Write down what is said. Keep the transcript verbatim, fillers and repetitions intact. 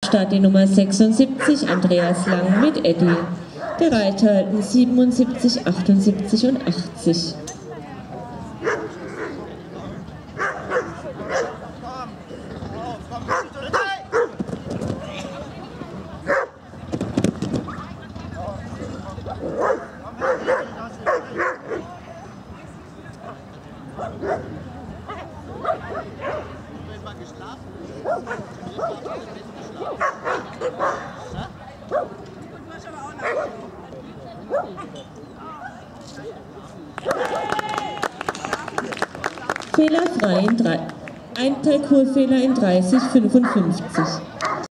Start die Nummer sechsundsiebzig, Andreas Lang mit Eddie. Der Reiter halten siebenundsiebzig, achtundsiebzig und achtzig. Fehlerfrei in drei, ein Teilkurfehler in dreißig, fünfundfünfzig.